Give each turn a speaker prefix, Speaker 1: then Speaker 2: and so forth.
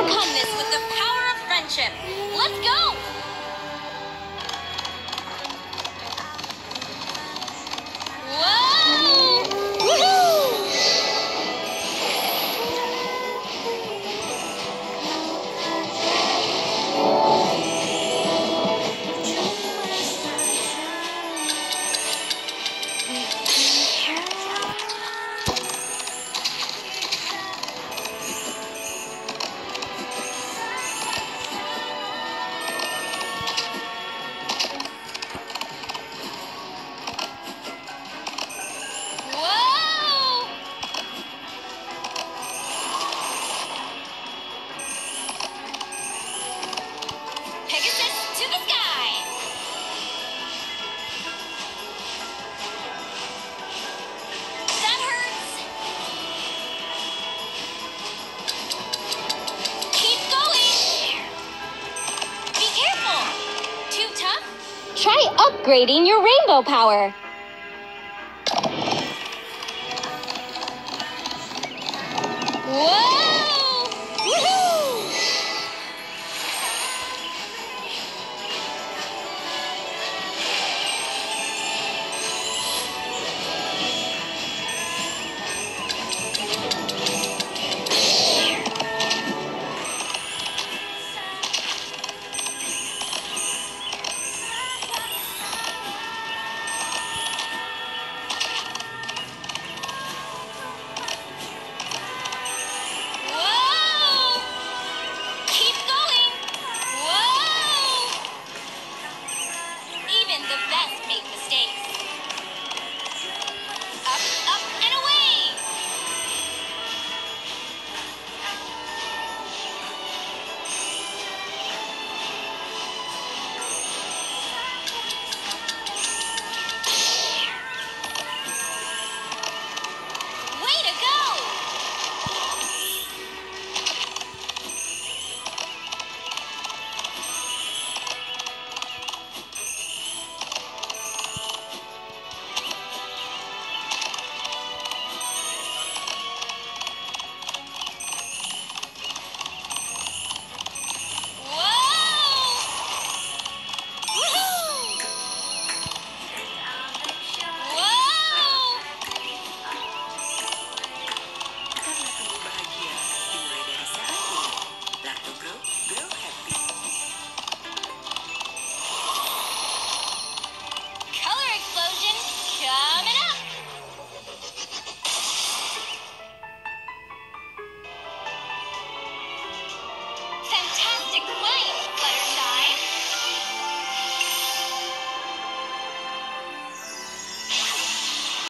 Speaker 1: overcome this with the power of friendship. Let's go! Whoa! Woohoo! Whoa! Pegasus to the sky! That hurts! Keep going! Be careful! Too tough? Try upgrading your rainbow power. Whoa! Woohoo! Whoa! Keep going! Whoa! Even the best make mistakes. Up, up, and away! Way to go! Whoa! Woohoo! Whoa!
Speaker 2: Karena kamu bahagia dimulai dari saat ini. Lacto Grow, grow happy.
Speaker 1: Color explosion coming up! Fantastic flight!